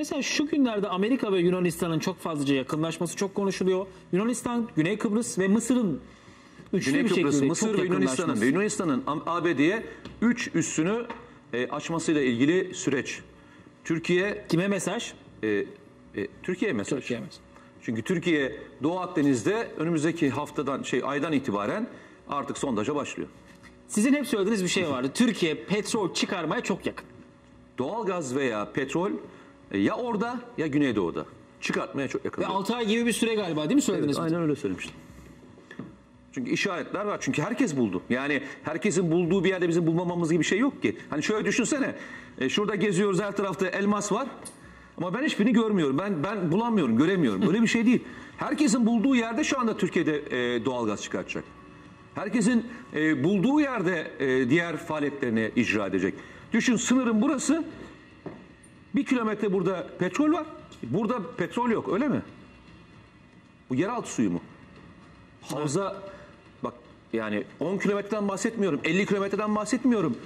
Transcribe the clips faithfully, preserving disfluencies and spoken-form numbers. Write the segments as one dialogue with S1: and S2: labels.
S1: Mesela şu günlerde Amerika ve Yunanistan'ın çok fazlaca yakınlaşması çok konuşuluyor. Yunanistan, Güney Kıbrıs ve Mısır'ın üçlü
S2: Güney
S1: bir
S2: Kıbrıs,
S1: şekilde
S2: Mısır
S1: çok
S2: ve Yunanistan'ın ve Yunanistan'ın A B D'ye üç üssünü e, açmasıyla ilgili süreç. Türkiye
S1: kime mesaj?
S2: E, e, Türkiye'ye mesaj.
S1: Türkiye mesaj.
S2: Çünkü Türkiye Doğu Akdeniz'de önümüzdeki haftadan şey aydan itibaren artık sondaja başlıyor.
S1: Sizin hep söylediğiniz bir şey vardı. Türkiye petrol çıkarmaya çok yakın.
S2: Doğalgaz veya petrol e, ya orada ya Güneydoğu'da çıkartmaya çok yakın.
S1: Ve altı ay gibi bir süre galiba değil mi söylediniz?
S2: Evet, aynen öyle söylemiştim. Çünkü işaretler var. Çünkü herkes buldu. Yani herkesin bulduğu bir yerde bizim bulmamamız gibi bir şey yok ki. Hani şöyle düşünsene. E, şurada geziyoruz, her tarafta elmas var. Ama ben hiçbirini görmüyorum. Ben ben bulamıyorum, göremiyorum. Böyle bir şey değil. Herkesin bulduğu yerde şu anda Türkiye'de e, doğalgaz çıkartacak. Herkesin e, bulduğu yerde e, diğer faaliyetlerini icra edecek. Düşün, sınırın burası. Bir kilometre burada petrol var. Burada petrol yok, öyle mi? Bu yeraltı suyu mu? Havza, bak yani on kilometreden bahsetmiyorum. elli kilometreden bahsetmiyorum.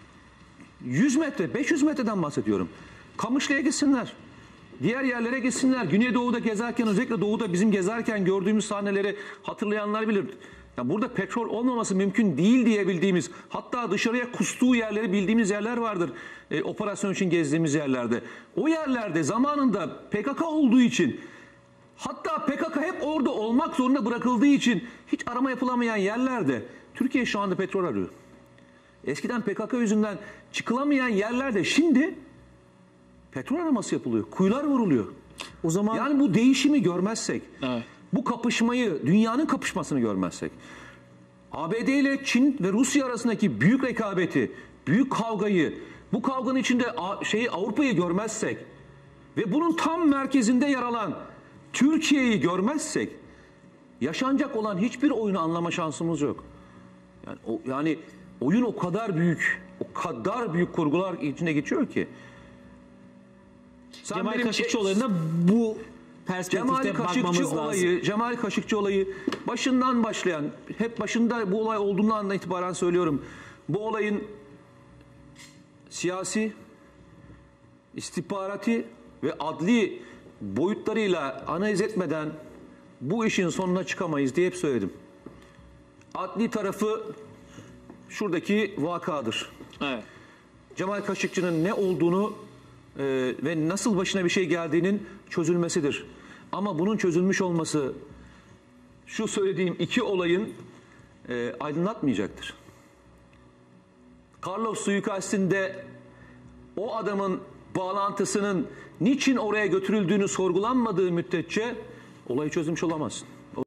S2: yüz metre, beş yüz metreden bahsediyorum. Kamışlı'ya gitsinler. Diğer yerlere gitsinler. Güneydoğu'da gezerken, özellikle doğuda bizim gezerken gördüğümüz sahneleri hatırlayanlar bilir. Ya burada petrol olmaması mümkün değil diyebildiğimiz, hatta dışarıya kustuğu yerleri bildiğimiz yerler vardır. E, operasyon için gezdiğimiz yerlerde. O yerlerde zamanında P K K olduğu için, hatta P K K hep orada olmak zorunda bırakıldığı için hiç arama yapılamayan yerlerde Türkiye şu anda petrol arıyor. Eskiden P K K yüzünden çıkılamayan yerlerde şimdi petrol araması yapılıyor. Kuyular vuruluyor.
S1: O zaman
S2: yani bu değişimi görmezsek,
S1: evet,
S2: bu kapışmayı, dünyanın kapışmasını görmezsek, A B D ile Çin ve Rusya arasındaki büyük rekabeti, büyük kavgayı, bu kavganın içinde şeyi Avrupa'yı görmezsek ve bunun tam merkezinde yer alan Türkiye'yi görmezsek, yaşanacak olan hiçbir oyunu anlama şansımız yok. Yani, o, yani oyun o kadar büyük, o kadar büyük kurgular içine geçiyor ki. Sen
S1: Cemal
S2: benim,
S1: Kaşıkçıoğlu'na bu perspektifte
S2: Cemal Kaşıkçı
S1: bakmamız
S2: olayı,
S1: lazım.
S2: Cemal Kaşıkçı olayı başından başlayan, hep başında bu olay olduğundan itibaren söylüyorum. Bu olayın siyasi, istihbarati ve adli boyutlarıyla analiz etmeden bu işin sonuna çıkamayız diye hep söyledim. Adli tarafı şuradaki vakadır.
S1: Evet.
S2: Cemal Kaşıkçı'nın ne olduğunu e, ve nasıl başına bir şey geldiğinin çözülmesidir. Ama bunun çözülmüş olması şu söylediğim iki olayın e, aydınlatmayacaktır. Carlos suikastinde o adamın bağlantısının niçin oraya götürüldüğünü sorgulanmadığı müddetçe olayı çözmüş olamazsın.